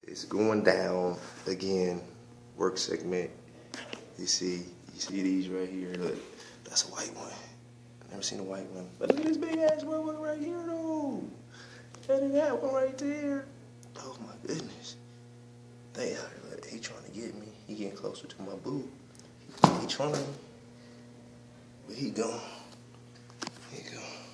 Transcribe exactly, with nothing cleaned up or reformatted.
It's going down again. Work segment. You see, you see these right here. Look, that's a white one. I've never seen a white one. But look at this big ass one right here though. Look at that one right there. Oh my goodness. They out here. He trying to get me. He getting closer to my boo. He, he trying. But he gone. He gone.